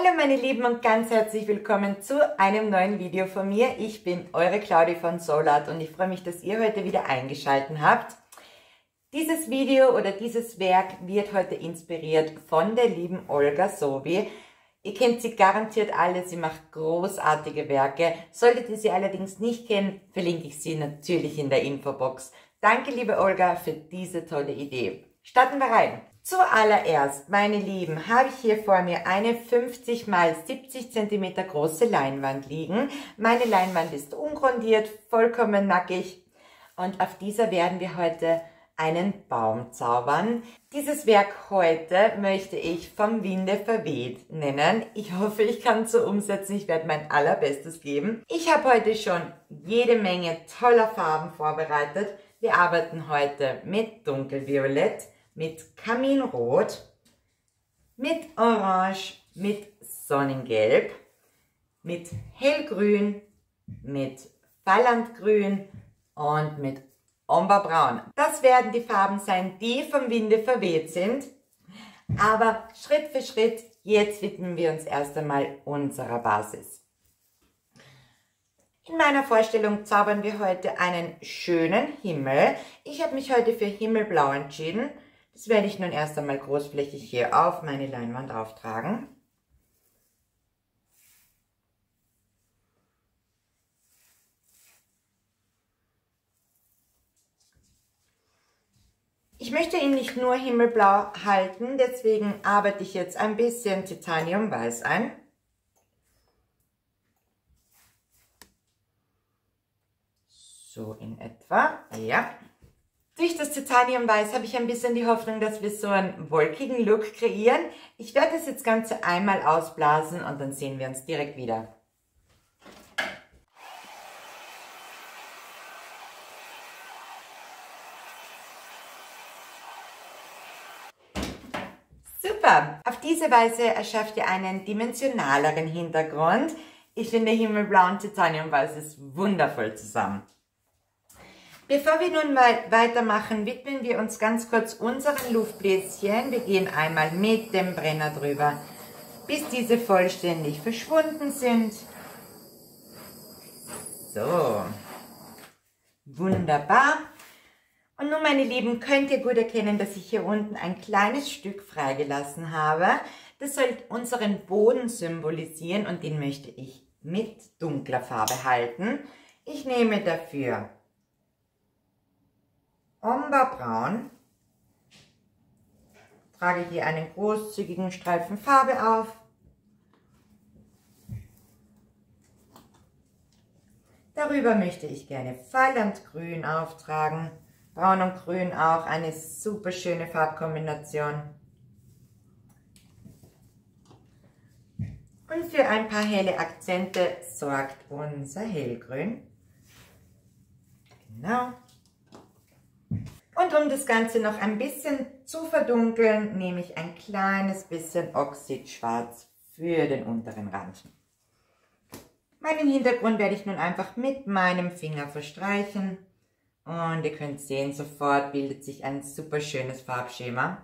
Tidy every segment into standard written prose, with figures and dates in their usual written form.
Hallo meine Lieben und ganz herzlich willkommen zu einem neuen Video von mir. Ich bin eure Claudi von Soulart und ich freue mich, dass ihr heute wieder eingeschaltet habt. Dieses Video oder dieses Werk wird heute inspiriert von der lieben Olga Sobi. Ihr kennt sie garantiert alle, sie macht großartige Werke. Solltet ihr sie allerdings nicht kennen, verlinke ich sie natürlich in der Infobox. Danke liebe Olga für diese tolle Idee. Starten wir rein. Zuallererst, meine Lieben, habe ich hier vor mir eine 50 x 70 cm große Leinwand liegen. Meine Leinwand ist ungrundiert, vollkommen nackig und auf dieser werden wir heute einen Baum zaubern. Dieses Werk heute möchte ich vom Winde verweht nennen. Ich hoffe, ich kann es so umsetzen. Ich werde mein allerbestes geben. Ich habe heute schon jede Menge toller Farben vorbereitet. Wir arbeiten heute mit Dunkelviolett, mit Kaminrot, mit Orange, mit Sonnengelb, mit Hellgrün, mit Fallandgrün und mit Omberbraun. Das werden die Farben sein, die vom Winde verweht sind. Aber Schritt für Schritt, jetzt widmen wir uns erst einmal unserer Basis. In meiner Vorstellung zaubern wir heute einen schönen Himmel. Ich habe mich heute für Himmelblau entschieden. Das werde ich nun erst einmal großflächig hier auf meine Leinwand auftragen. Ich möchte ihn nicht nur himmelblau halten, deswegen arbeite ich jetzt ein bisschen Titaniumweiß ein. So in etwa, ja. Durch das Titaniumweiß habe ich ein bisschen die Hoffnung, dass wir so einen wolkigen Look kreieren. Ich werde das jetzt Ganze einmal ausblasen und dann sehen wir uns direkt wieder. Super! Auf diese Weise erschafft ihr einen dimensionaleren Hintergrund. Ich finde Himmelblau und Titaniumweiß ist wundervoll zusammen. Bevor wir nun weitermachen, widmen wir uns ganz kurz unseren Luftbläschen. Wir gehen einmal mit dem Brenner drüber, bis diese vollständig verschwunden sind. So, wunderbar. Und nun, meine Lieben, könnt ihr gut erkennen, dass ich hier unten ein kleines Stück freigelassen habe. Das soll unseren Boden symbolisieren und den möchte ich mit dunkler Farbe halten. Ich nehme dafür Omberbraun, trage hier einen großzügigen Streifen Farbe auf. Darüber möchte ich gerne Fallandgrün auftragen. Braun und Grün auch eine super schöne Farbkombination. Und für ein paar helle Akzente sorgt unser Hellgrün. Genau. Und um das Ganze noch ein bisschen zu verdunkeln, nehme ich ein kleines bisschen Oxidschwarz für den unteren Rand. Meinen Hintergrund werde ich nun einfach mit meinem Finger verstreichen. Und ihr könnt sehen, sofort bildet sich ein super schönes Farbschema.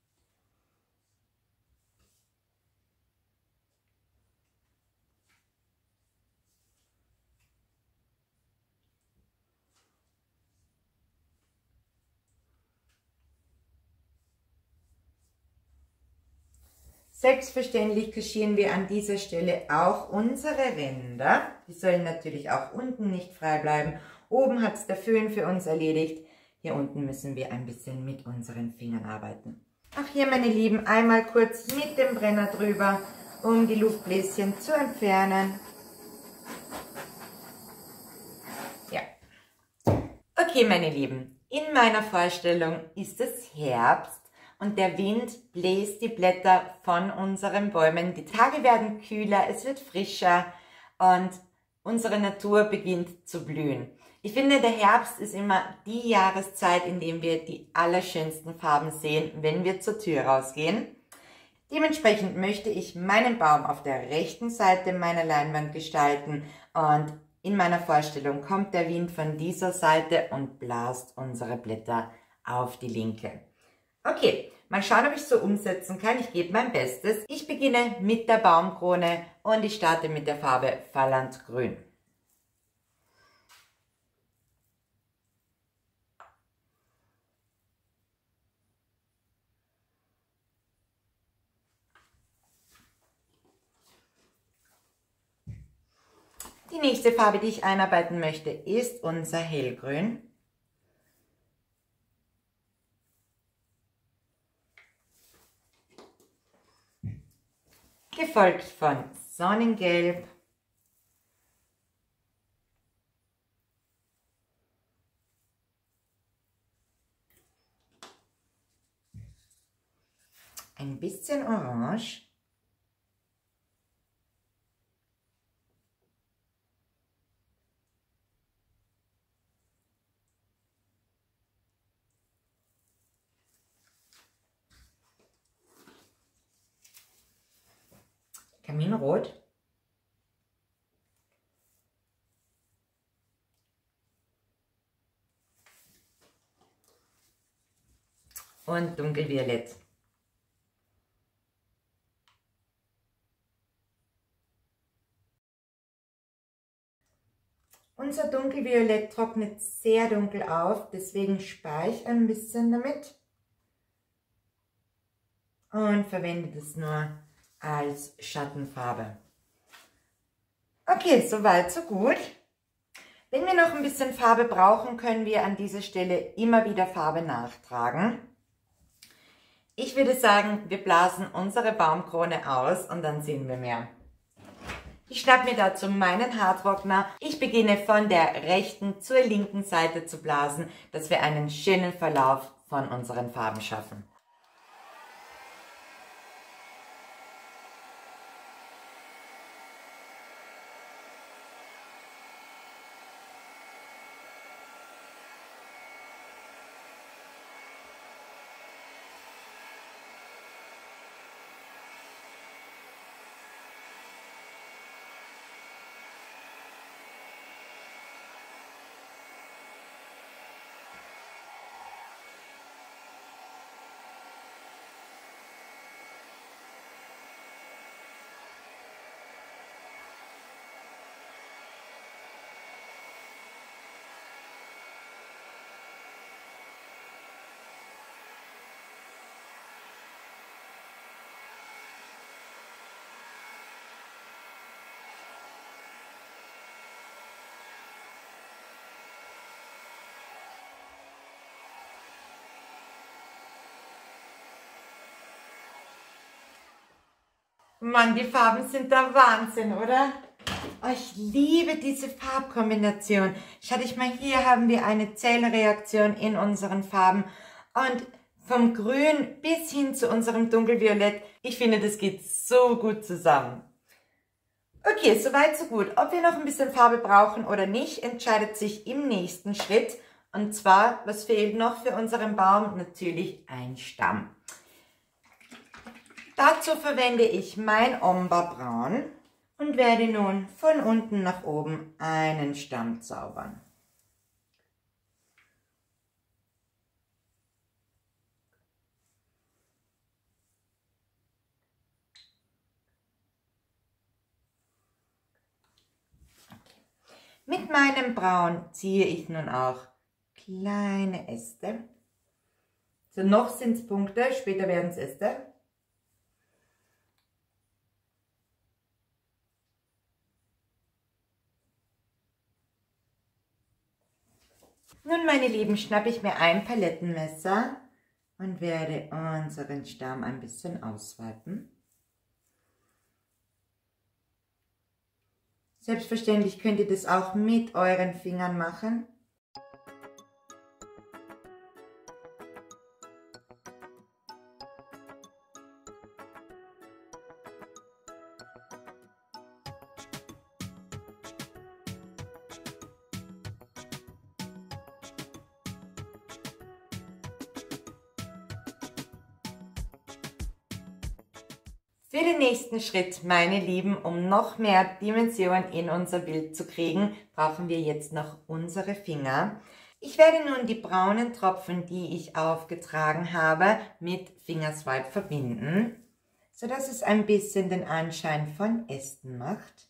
Selbstverständlich kaschieren wir an dieser Stelle auch unsere Ränder. Die sollen natürlich auch unten nicht frei bleiben. Oben hat es der Föhn für uns erledigt. Hier unten müssen wir ein bisschen mit unseren Fingern arbeiten. Auch hier, meine Lieben, einmal kurz mit dem Brenner drüber, um die Luftbläschen zu entfernen. Ja. Okay, meine Lieben, in meiner Vorstellung ist es Herbst. Und der Wind bläst die Blätter von unseren Bäumen. Die Tage werden kühler, es wird frischer und unsere Natur beginnt zu blühen. Ich finde, der Herbst ist immer die Jahreszeit, in der wir die allerschönsten Farben sehen, wenn wir zur Tür rausgehen. Dementsprechend möchte ich meinen Baum auf der rechten Seite meiner Leinwand gestalten und in meiner Vorstellung kommt der Wind von dieser Seite und blast unsere Blätter auf die linke. Okay, Mal schauen, ob ich es so umsetzen kann. Ich gebe mein Bestes. Ich beginne mit der Baumkrone und ich starte mit der Farbe Falland Grün. Die nächste Farbe, die ich einarbeiten möchte, ist unser Hellgrün. Gefolgt von Sonnengelb, ein bisschen Orange, Kaminrot und Dunkelviolett. Unser Dunkelviolett trocknet sehr dunkel auf, deswegen spare ich ein bisschen damit und verwende das nur als Schattenfarbe. Okay, soweit, so gut. Wenn wir noch ein bisschen Farbe brauchen, können wir an dieser Stelle immer wieder Farbe nachtragen. Ich würde sagen, wir blasen unsere Baumkrone aus und dann sehen wir mehr. Ich schnappe mir dazu meinen Haartrockner. Ich beginne von der rechten zur linken Seite zu blasen, dass wir einen schönen Verlauf von unseren Farben schaffen. Mann, die Farben sind der Wahnsinn, oder? Oh, ich liebe diese Farbkombination. Schau dich mal, hier haben wir eine Zellreaktion in unseren Farben und vom Grün bis hin zu unserem Dunkelviolett. Ich finde, das geht so gut zusammen. Okay, soweit so gut. Ob wir noch ein bisschen Farbe brauchen oder nicht, entscheidet sich im nächsten Schritt. Und zwar, was fehlt noch für unseren Baum? Natürlich ein Stamm. Dazu verwende ich mein Ombre Braun und werde nun von unten nach oben einen Stamm zaubern. Mit meinem Braun ziehe ich nun auch kleine Äste. So, noch sind es Punkte, später werden es Äste. Nun, meine Lieben, schnappe ich mir ein Palettenmesser und werde unseren Stamm ein bisschen ausweiten. Selbstverständlich könnt ihr das auch mit euren Fingern machen. Für den nächsten Schritt, meine Lieben, um noch mehr Dimension in unser Bild zu kriegen, brauchen wir jetzt noch unsere Finger. Ich werde nun die braunen Tropfen, die ich aufgetragen habe, mit Fingerswipe verbinden, sodass es ein bisschen den Anschein von Ästen macht.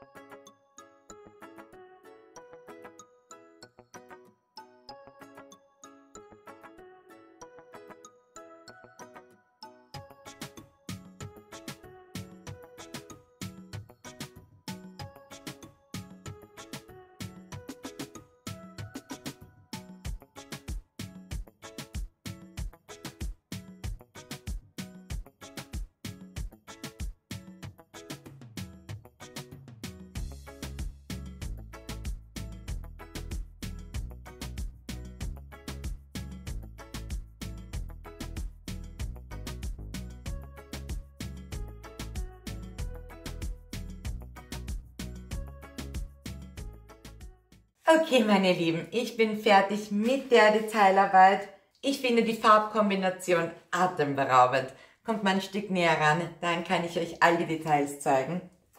Okay, meine Lieben, ich bin fertig mit der Detailarbeit. Ich finde die Farbkombination atemberaubend. Kommt mal ein Stück näher ran, dann kann ich euch all die Details zeigen.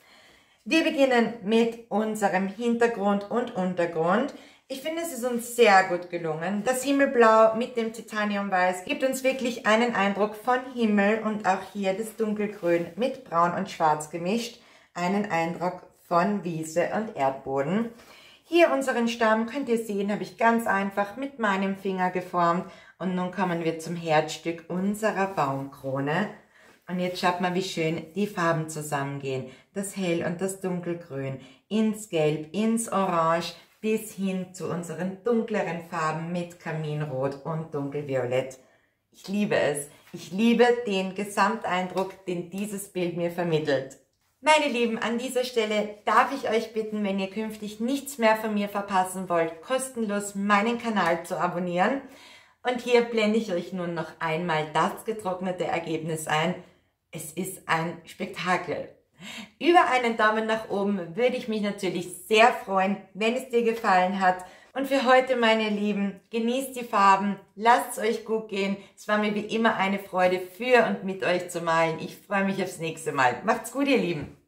Wir beginnen mit unserem Hintergrund und Untergrund. Ich finde, es ist uns sehr gut gelungen. Das Himmelblau mit dem Titaniumweiß gibt uns wirklich einen Eindruck von Himmel und auch hier das Dunkelgrün mit Braun und Schwarz gemischt, einen Eindruck von Wiese und Erdboden. Hier unseren Stamm, könnt ihr sehen, habe ich ganz einfach mit meinem Finger geformt. Und nun kommen wir zum Herzstück unserer Baumkrone. Und jetzt schaut mal, wie schön die Farben zusammengehen. Das Hell- und das Dunkelgrün ins Gelb, ins Orange, bis hin zu unseren dunkleren Farben mit Kaminrot und Dunkelviolett. Ich liebe es. Ich liebe den Gesamteindruck, den dieses Bild mir vermittelt. Meine Lieben, an dieser Stelle darf ich euch bitten, wenn ihr künftig nichts mehr von mir verpassen wollt, kostenlos meinen Kanal zu abonnieren. Und hier blende ich euch nun noch einmal das getrocknete Ergebnis ein. Es ist ein Spektakel. Über einen Daumen nach oben würde ich mich natürlich sehr freuen, wenn es dir gefallen hat. Und für heute, meine Lieben, genießt die Farben, lasst es euch gut gehen. Es war mir wie immer eine Freude, für und mit euch zu malen. Ich freue mich aufs nächste Mal. Macht's gut, ihr Lieben.